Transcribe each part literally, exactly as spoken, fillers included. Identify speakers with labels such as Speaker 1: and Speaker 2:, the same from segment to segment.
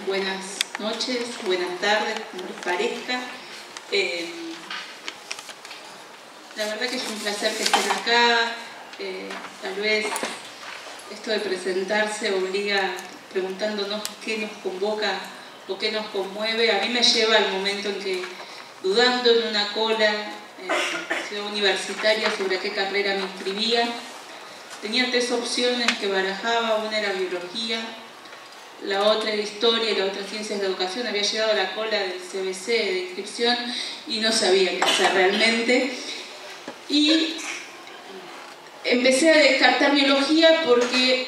Speaker 1: buenas noches, buenas tardes, como les parezca. Eh, la verdad que es un placer que estén acá. Eh, tal vez esto de presentarse obliga preguntándonos qué nos convoca o qué nos conmueve. A mí me lleva al momento en que, dudando en una cola en la ciudad universitaria sobre qué carrera me inscribía, tenía tres opciones que barajaba. Una era biología, la otra era historia y la otra ciencias de educación. Había llegado a la cola del C B C de inscripción y no sabía qué hacer realmente. Y empecé a descartar biología porque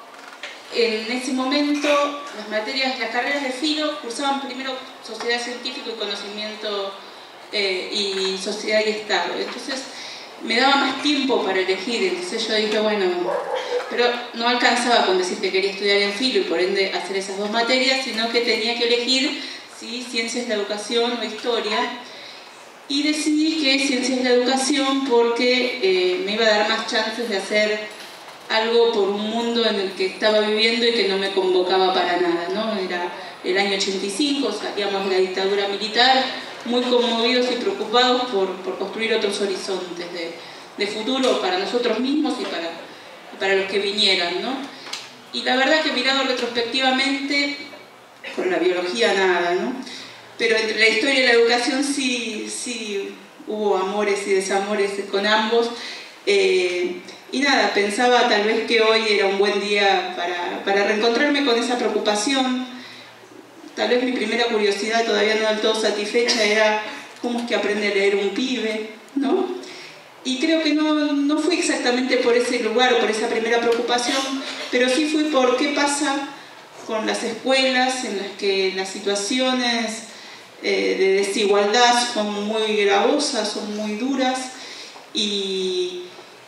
Speaker 1: en ese momento las materias, las carreras de filo cursaban primero sociedad científica y conocimiento eh, y sociedad y Estado. Entonces me daba más tiempo para elegir. Entonces yo dije, bueno, pero no alcanzaba con decir que quería estudiar en filo y por ende hacer esas dos materias, sino que tenía que elegir ¿sí? ciencias de la educación o historia. Y decidí que ciencias de la educación porque eh, me iba a dar más chances de hacer algo por un mundo en el que estaba viviendo y que no me convocaba para nada, ¿no? Era el año ochenta y cinco, salíamos de la dictadura militar, muy conmovidos y preocupados por, por construir otros horizontes de, de futuro para nosotros mismos y para, para los que vinieran, ¿no? Y la verdad que mirado retrospectivamente, con la biología nada, ¿no? Pero entre la historia y la educación sí, sí hubo amores y desamores con ambos. Eh, y nada, pensaba tal vez que hoy era un buen día para, para reencontrarme con esa preocupación. Tal vez mi primera curiosidad, todavía no del todo satisfecha, era cómo es que aprende a leer un pibe, ¿no? Y creo que no, no fui exactamente por ese lugar o por esa primera preocupación, pero sí fui por qué pasa con las escuelas en las que las situaciones eh, de desigualdad son muy gravosas, son muy duras, y,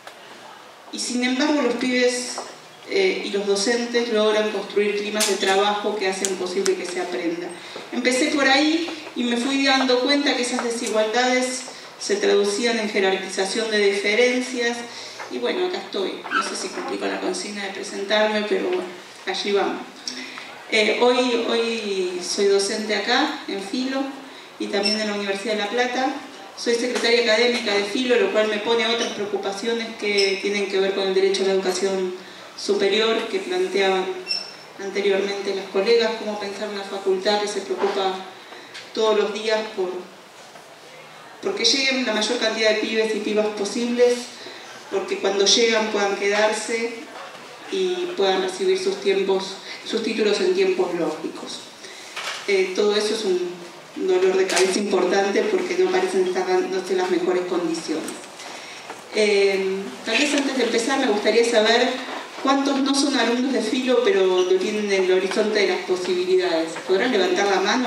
Speaker 1: y sin embargo los pibes eh, y los docentes logran construir climas de trabajo que hacen posible que se aprenda. Empecé por ahí y me fui dando cuenta que esas desigualdades se traducían en jerarquización de diferencias, y bueno, acá estoy. No sé si cumplí con la consigna de presentarme, pero bueno, allí vamos. Eh, hoy, hoy soy docente acá, en Filo, y también en la Universidad de La Plata. Soy secretaria académica de Filo, lo cual me pone a otras preocupaciones que tienen que ver con el derecho a la educación superior, que planteaban anteriormente las colegas, cómo pensar una facultad que se preocupa todos los días por porque lleguen la mayor cantidad de pibes y pibas posibles, porque cuando llegan puedan quedarse y puedan recibir sus tiempos, sus títulos en tiempos lógicos. Eh, todo eso es un dolor de cabeza importante porque no parecen estar dándose las mejores condiciones. Eh, tal vez antes de empezar me gustaría saber cuántos no son alumnos de Filo pero tienen el horizonte de las posibilidades. ¿Podrán levantar la mano?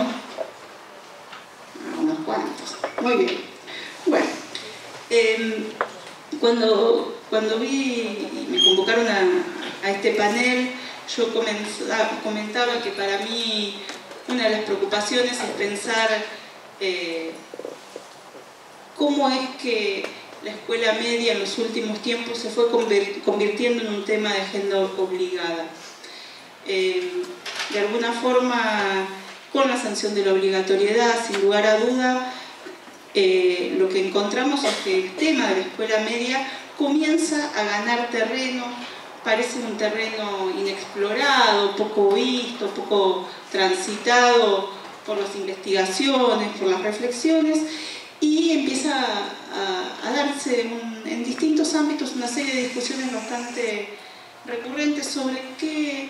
Speaker 1: Ah, unos cuantos. Muy bien. Bueno, eh, cuando, cuando vi y me convocaron a, a este panel, yo comenzaba, comentaba que para mí una de las preocupaciones es pensar eh, cómo es que la escuela media en los últimos tiempos se fue convirtiendo en un tema de agenda obligada. Eh, de alguna forma, con la sanción de la obligatoriedad, sin lugar a duda, eh, lo que encontramos es que el tema de la escuela media comienza a ganar terreno. Parece un terreno inexplorado, poco visto, poco transitado por las investigaciones, por las reflexiones, y empieza a, a darse un, en distintos ámbitos una serie de discusiones bastante recurrentes sobre qué,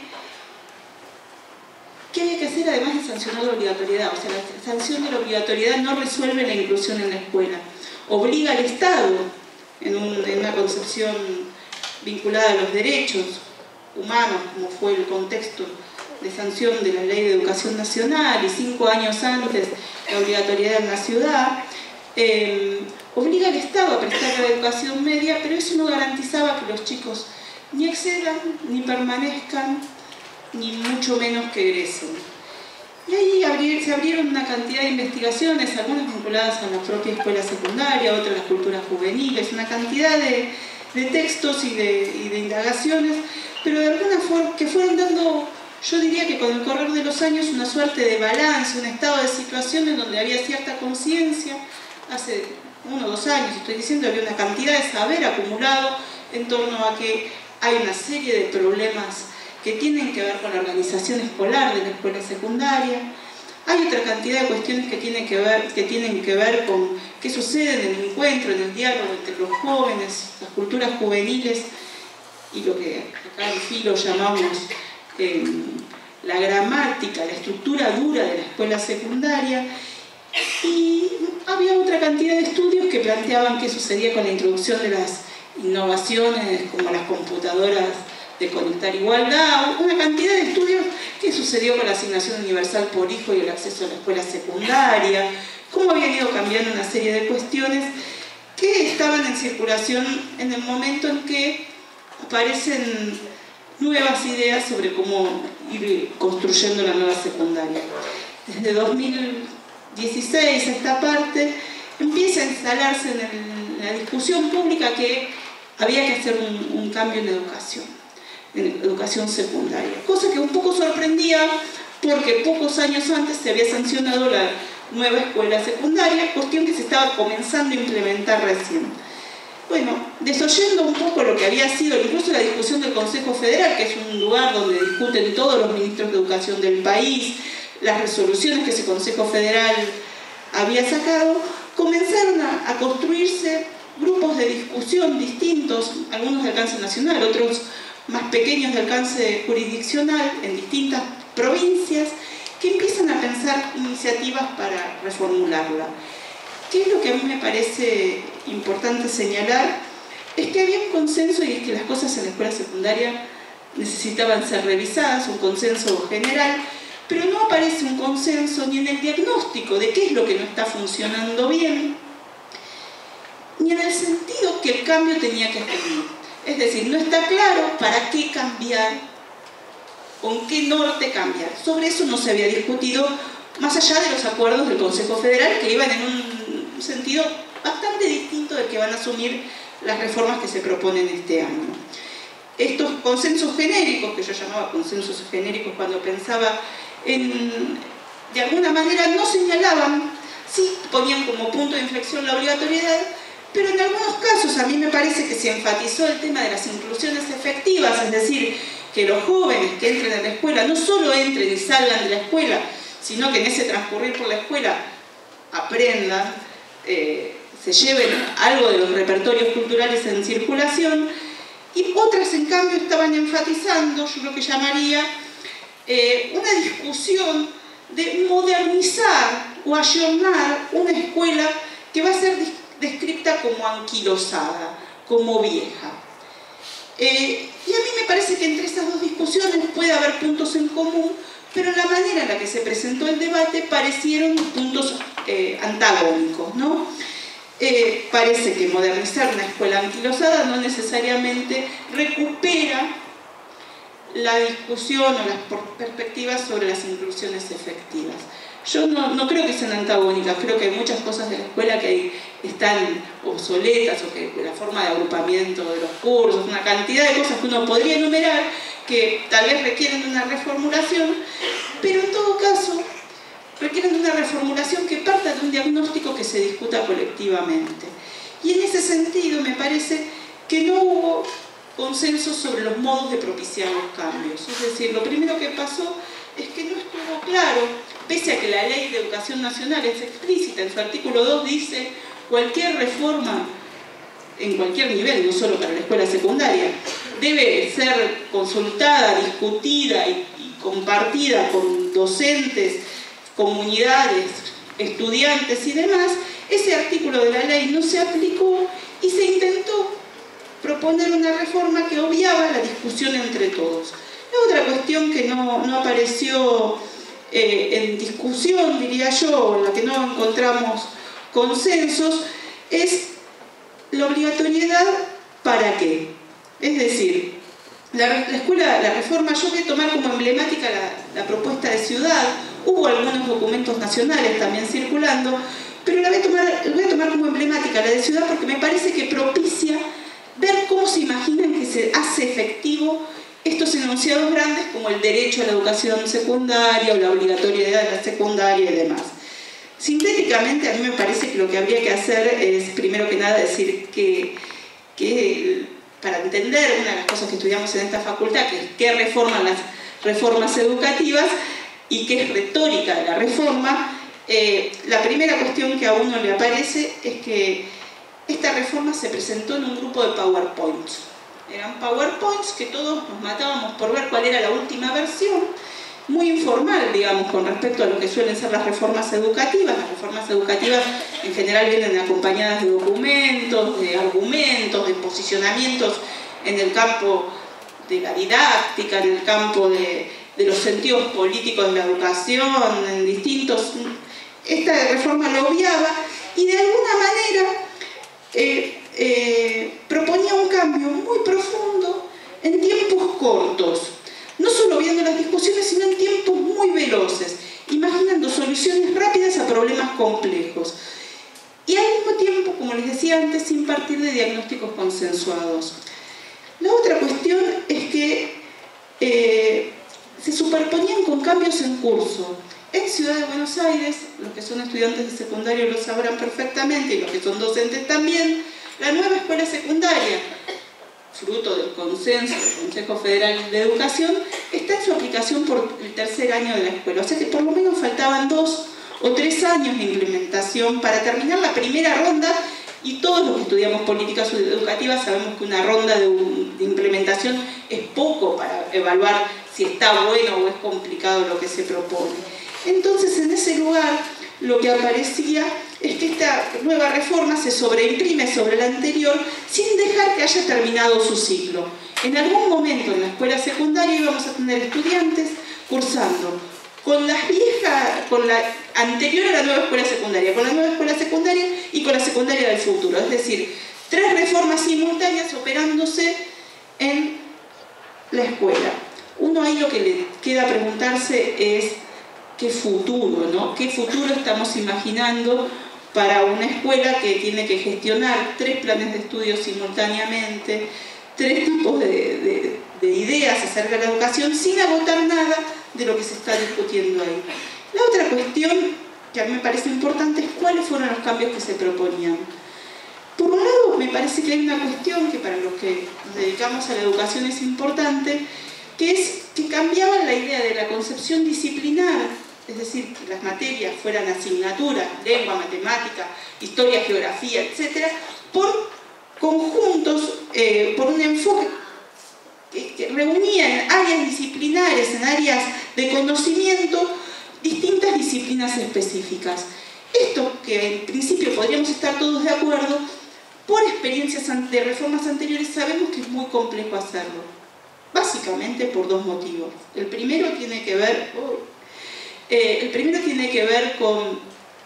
Speaker 1: qué hay que hacer además de sancionar la obligatoriedad. O sea, la sanción de la obligatoriedad no resuelve la inclusión en la escuela, obliga al Estado en, un, en una concepción vinculada a los derechos humanos, como fue el contexto de sanción de la Ley de Educación Nacional y cinco años antes la obligatoriedad en la ciudad, eh, obliga al Estado a prestar la educación media, pero eso no garantizaba que los chicos ni excedan, ni permanezcan, ni mucho menos que egresen. Y ahí abrir, se abrieron una cantidad de investigaciones, algunas vinculadas a la propia escuela secundaria, otras a las culturas juveniles, una cantidad de de textos y de, y de indagaciones, pero de alguna forma que fueron dando yo diría que con el correr de los años una suerte de balance, un estado de situación en donde había cierta conciencia, hace uno o dos años estoy diciendo, había una cantidad de saber acumulado en torno a que hay una serie de problemas que tienen que ver con la organización escolar de la escuela secundaria. Hay otra cantidad de cuestiones que tienen que ver, que tienen que ver con qué sucede en el encuentro, en el diálogo entre los jóvenes, las culturas juveniles y lo que acá en Filo llamamos eh, la gramática, la estructura dura de la escuela secundaria. Y había otra cantidad de estudios que planteaban qué sucedía con la introducción de las innovaciones como las computadoras de conectar igualdad, una cantidad de estudios que sucedió con la asignación universal por hijo y el acceso a la escuela secundaria, cómo habían ido cambiando una serie de cuestiones que estaban en circulación en el momento en que aparecen nuevas ideas sobre cómo ir construyendo la nueva secundaria. Desde dos mil dieciséis a esta parte empieza a instalarse en, el, en la discusión pública que había que hacer un, un cambio en educación, en educación secundaria, cosa que un poco sorprendía porque pocos años antes se había sancionado la nueva escuela secundaria, cuestión que se estaba comenzando a implementar recién. Bueno, desoyendo un poco lo que había sido incluso la discusión del Consejo Federal, que es un lugar donde discuten todos los ministros de educación del país, las resoluciones que ese Consejo Federal había sacado, comenzaron a, a construirse grupos de discusión distintos, algunos de alcance nacional, otros más pequeños de alcance jurisdiccional en distintas provincias, que empiezan a pensar iniciativas para reformularla. ¿Qué es lo que a mí me parece importante señalar? Es que había un consenso y es que las cosas en la escuela secundaria necesitaban ser revisadas, un consenso general, pero no aparece un consenso ni en el diagnóstico de qué es lo que no está funcionando bien, ni en el sentido que el cambio tenía que tener. Es decir, no está claro para qué cambiar, con qué norte cambiar. Sobre eso no se había discutido, más allá de los acuerdos del Consejo Federal, que iban en un sentido bastante distinto del que van a asumir las reformas que se proponen este año. Estos consensos genéricos, que yo llamaba consensos genéricos cuando pensaba en, de alguna manera no señalaban, sí ponían como punto de inflexión la obligatoriedad, pero en algunos casos a mí me parece que se enfatizó el tema de las inclusiones efectivas, es decir, que los jóvenes que entren a la escuela no solo entren y salgan de la escuela, sino que en ese transcurrir por la escuela aprendan, eh, se lleven algo de los repertorios culturales en circulación, y otras en cambio estaban enfatizando, yo lo que llamaría, eh, una discusión de modernizar o ayornar una escuela que va a ser descrita como anquilosada, como vieja. Eh, y a mí me parece que entre esas dos discusiones puede haber puntos en común, pero la manera en la que se presentó el debate parecieron puntos eh, antagónicos, ¿no? Eh, parece que modernizar una escuela anquilosada no necesariamente recupera la discusión o las perspectivas sobre las inclusiones efectivas. Yo no, no creo que sean antagónicas, creo que hay muchas cosas de la escuela que hay, están obsoletas, o que la forma de agrupamiento de los cursos, una cantidad de cosas que uno podría enumerar que tal vez requieren de una reformulación, pero en todo caso requieren de una reformulación que parta de un diagnóstico que se discuta colectivamente. Y en ese sentido me parece que no hubo consenso sobre los modos de propiciar los cambios. Es decir, lo primero que pasó es que no estuvo claro, pese a que la Ley de Educación Nacional es explícita, en su artículo dos dice cualquier reforma en cualquier nivel, no solo para la escuela secundaria, debe ser consultada, discutida y, y compartida con docentes, comunidades, estudiantes y demás. Ese artículo de la ley no se aplicó y se intentó proponer una reforma que obviaba la discusión entre todos. La otra cuestión que no, no apareció eh, en discusión, diría yo, en la que no encontramos consensos, es la obligatoriedad para qué. Es decir, la, la escuela, la reforma, yo voy a tomar como emblemática la, la propuesta de Ciudad, hubo algunos documentos nacionales también circulando, pero la voy a tomar, la voy a tomar como emblemática la de Ciudad porque me parece que propicia ver cómo se imaginan que se hace efectivo estos enunciados grandes como el derecho a la educación secundaria o la obligatoriedad de la secundaria y demás. Sintéticamente, a mí me parece que lo que habría que hacer es, primero que nada, decir que, que para entender una de las cosas que estudiamos en esta facultad, que es qué reforman las reformas educativas y qué es retórica de la reforma, eh, la primera cuestión que a uno le aparece es que esta reforma se presentó en un grupo de PowerPoints. Eran PowerPoints que todos nos matábamos por ver cuál era la última versión, muy informal, digamos, con respecto a lo que suelen ser las reformas educativas. Las reformas educativas en general vienen acompañadas de documentos, de argumentos, de posicionamientos en el campo de la didáctica, en el campo de, de los sentidos políticos de la educación, en distintos... Esta reforma lo obviaba y de alguna manera eh, eh, proponía un cambio muy profundo en tiempos cortos. No solo viendo las discusiones, sino en tiempos muy veloces, imaginando soluciones rápidas a problemas complejos. Y al mismo tiempo, como les decía antes, sin partir de diagnósticos consensuados. La otra cuestión es que eh, se superponían con cambios en curso. En Ciudad de Buenos Aires, los que son estudiantes de secundario lo sabrán perfectamente, y los que son docentes también, la nueva escuela secundaria, fruto del consenso del Consejo Federal de Educación, está en su aplicación por el tercer año de la escuela. O sea que por lo menos faltaban dos o tres años de implementación para terminar la primera ronda, y todos los que estudiamos políticas educativas sabemos que una ronda de, de implementación es poco para evaluar si está bueno o es complicado lo que se propone. Entonces, en ese lugar, lo que aparecía es que esta nueva reforma se sobreimprime sobre la anterior sin dejar que haya terminado su ciclo. En algún momento en la escuela secundaria íbamos a tener estudiantes cursando con la vieja, con la anterior a la nueva escuela secundaria, con la nueva escuela secundaria y con la secundaria del futuro. Es decir, tres reformas simultáneas operándose en la escuela. Uno ahí lo que le queda preguntarse es qué futuro, ¿no? ¿Qué futuro estamos imaginando para una escuela que tiene que gestionar tres planes de estudio simultáneamente, tres tipos de, de, de ideas acerca de la educación, sin agotar nada de lo que se está discutiendo ahí? La otra cuestión que a mí me parece importante es cuáles fueron los cambios que se proponían. Por un lado, me parece que hay una cuestión que para los que nos dedicamos a la educación es importante, que es que cambiaban la idea de la concepción disciplinar, es decir, que las materias fueran asignaturas, lengua, matemática, historia, geografía, etcétera, por conjuntos, eh, por un enfoque que, que reunía en áreas disciplinares, en áreas de conocimiento, distintas disciplinas específicas. Esto, que en principio podríamos estar todos de acuerdo, por experiencias de reformas anteriores sabemos que es muy complejo hacerlo. Básicamente por dos motivos. El primero tiene que ver... Oh, Eh, el primero tiene que ver con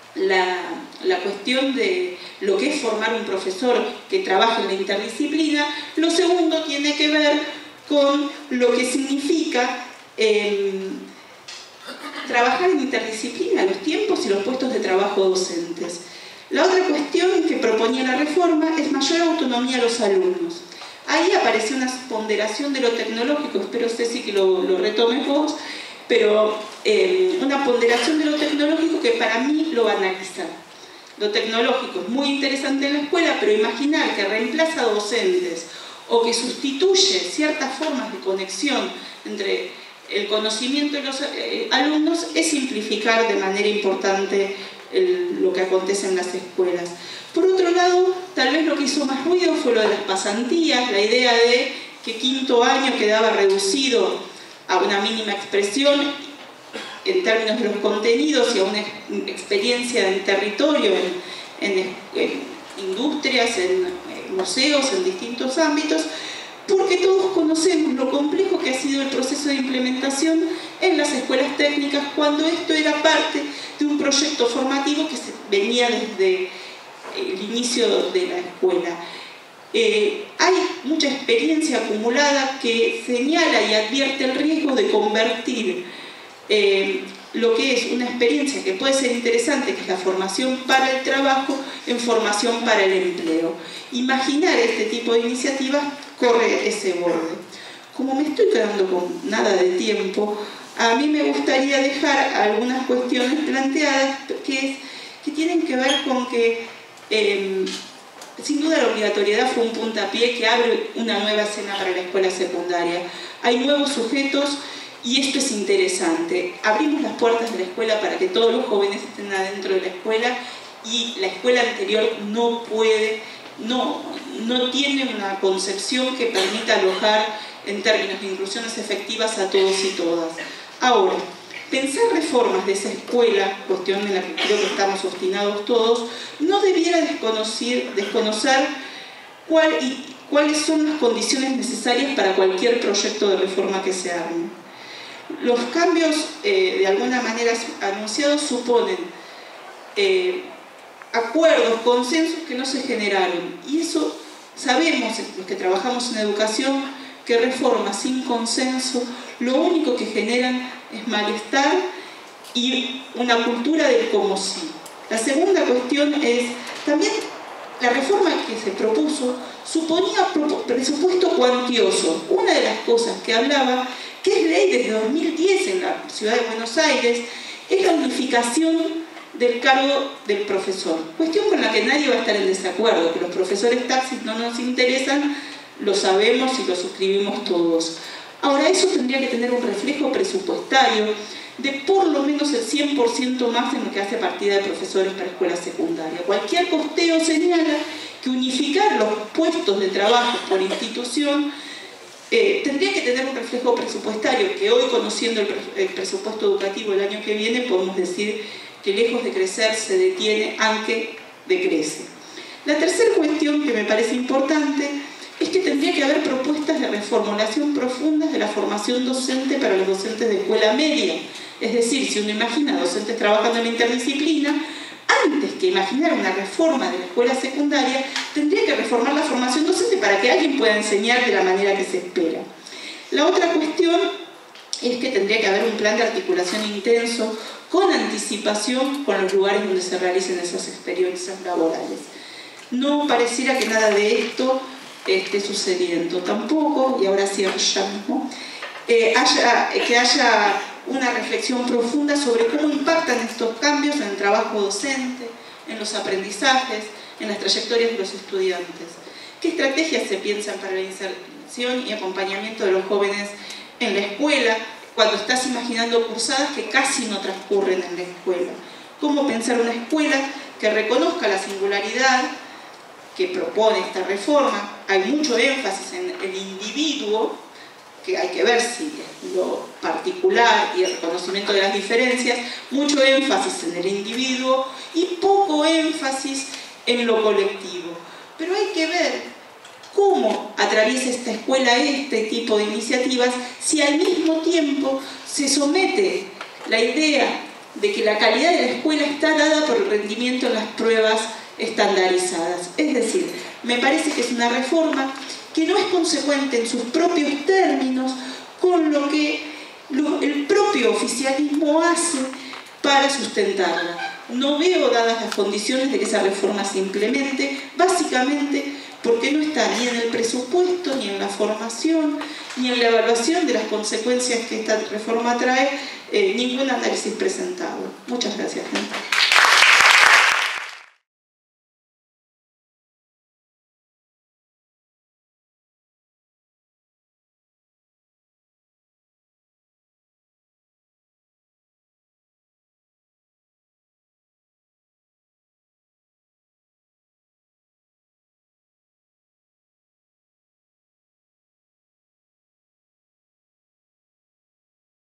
Speaker 1: la, la cuestión de lo que es formar un profesor que trabaje en la interdisciplina. Lo segundo tiene que ver con lo que significa eh, trabajar en interdisciplina, los tiempos y los puestos de trabajo docentes. La otra cuestión que proponía la reforma es mayor autonomía a los alumnos. Ahí apareció una ponderación de lo tecnológico, espero Ceci que lo, lo retomes vos, pero eh, una ponderación de lo tecnológico que para mí lo banaliza. Lo tecnológico es muy interesante en la escuela, pero imaginar que reemplaza docentes o que sustituye ciertas formas de conexión entre el conocimiento de los eh, alumnos es simplificar de manera importante el, lo que acontece en las escuelas. Por otro lado, tal vez lo que hizo más ruido fue lo de las pasantías, la idea de que quinto año quedaba reducido a una mínima expresión en términos de los contenidos y a una experiencia en territorio, en, en, en industrias, en, en museos, en distintos ámbitos, porque todos conocemos lo complejo que ha sido el proceso de implementación en las escuelas técnicas cuando esto era parte de un proyecto formativo que se venía desde el inicio de la escuela. Eh, hay mucha experiencia acumulada que señala y advierte el riesgo de convertir eh, lo que es una experiencia que puede ser interesante, que es la formación para el trabajo, en formación para el empleo. Imaginar este tipo de iniciativas corre ese borde. Como me estoy quedando con nada de tiempo, a mí me gustaría dejar algunas cuestiones planteadas que, es, que tienen que ver con que, eh, sin duda, la obligatoriedad fue un puntapié que abre una nueva escena para la escuela secundaria. Hay nuevos sujetos y esto es interesante. Abrimos las puertas de la escuela para que todos los jóvenes estén adentro de la escuela y la escuela anterior no puede, no, no tiene una concepción que permita alojar en términos de inclusiones efectivas a todos y todas. Ahora, pensar reformas de esa escuela, cuestión en la que creo que estamos obstinados todos, no debiera desconocer, desconocer cuál y, cuáles son las condiciones necesarias para cualquier proyecto de reforma que se arme. Los cambios, eh, de alguna manera anunciados, suponen eh, acuerdos, consensos que no se generaron. Y eso sabemos, los que trabajamos en educación, que reformas sin consenso lo único que generan es malestar y una cultura del como sí. La segunda cuestión es, también la reforma que se propuso suponía presupuesto cuantioso. Una de las cosas que hablaba, que es ley desde dos mil diez en la ciudad de Buenos Aires, es la unificación del cargo del profesor. Cuestión con la que nadie va a estar en desacuerdo, que los profesores taxis no nos interesan, lo sabemos y lo suscribimos todos. Ahora, eso tendría que tener un reflejo presupuestario de por lo menos el cien por ciento más en lo que hace partida de profesores para escuela secundaria. Cualquier costeo señala que unificar los puestos de trabajo por institución eh, tendría que tener un reflejo presupuestario, que hoy, conociendo el, el presupuesto educativo del año que viene, podemos decir que lejos de crecer se detiene, aunque decrece. La tercera cuestión que me parece importante es que tendría que haber propuestas de reformulación profundas de la formación docente para los docentes de escuela media. Es decir, si uno imagina docentes trabajando en la interdisciplina, antes que imaginar una reforma de la escuela secundaria, tendría que reformar la formación docente para que alguien pueda enseñar de la manera que se espera. La otra cuestión es que tendría que haber un plan de articulación intenso con anticipación con los lugares donde se realicen esas experiencias laborales. No pareciera que nada de esto esté sucediendo tampoco, y ahora cierro ya mismo, eh, haya, que haya una reflexión profunda sobre cómo impactan estos cambios en el trabajo docente, en los aprendizajes, en las trayectorias de los estudiantes. ¿Qué estrategias se piensan para la inserción y acompañamiento de los jóvenes en la escuela cuando estás imaginando cursadas que casi no transcurren en la escuela? ¿Cómo pensar una escuela que reconozca la singularidad que propone esta reforma? Hay mucho énfasis en el individuo, que hay que ver si lo particular y el reconocimiento de las diferencias, mucho énfasis en el individuo y poco énfasis en lo colectivo. Pero hay que ver cómo atraviesa esta escuela este tipo de iniciativas si al mismo tiempo se somete la idea de que la calidad de la escuela está dada por el rendimiento en las pruebas estandarizadas. Es decir, me parece que es una reforma que no es consecuente en sus propios términos con lo que lo, el propio oficialismo hace para sustentarla. No veo dadas las condiciones de que esa reforma se implemente, básicamente porque no está ni en el presupuesto, ni en la formación, ni en la evaluación de las consecuencias que esta reforma trae, eh, ningún análisis presentado. Muchas gracias.